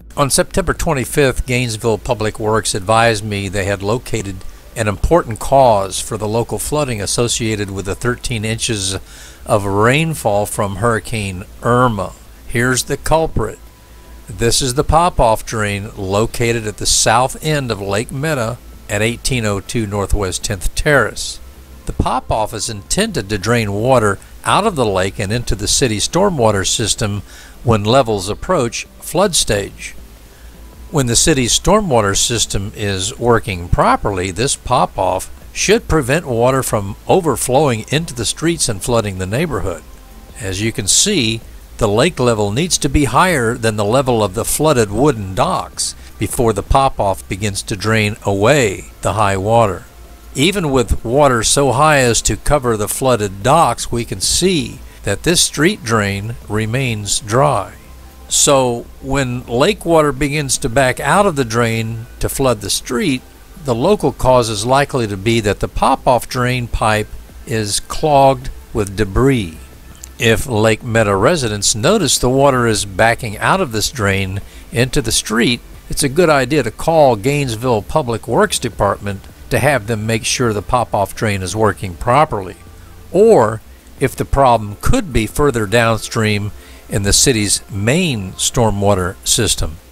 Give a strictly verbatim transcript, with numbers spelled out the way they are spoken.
On September twenty-fifth, Gainesville Public Works advised me they had located an important cause for the local flooding associated with the thirteen inches of rainfall from Hurricane Irma. Here's the culprit. This is the pop-off drain located at the south end of Lake Meta at eighteen oh two Northwest tenth Terrace. The pop-off is intended to drain water out of the lake and into the city's stormwater system when levels approach flood stage. When the city's stormwater system is working properly, this pop-off should prevent water from overflowing into the streets and flooding the neighborhood. As you can see, the lake level needs to be higher than the level of the flooded wooden docks before the pop-off begins to drain away the high water. Even with water so high as to cover the flooded docks, we can see that this street drain remains dry. So when lake water begins to back out of the drain to flood the street, the local cause is likely to be that the pop-off drain pipe is clogged with debris. If Lake Meta residents notice the water is backing out of this drain into the street, it's a good idea to call Gainesville Public Works Department to have them make sure the pop-off drain is working properly. Or, if the problem could be further downstream in the city's main stormwater system.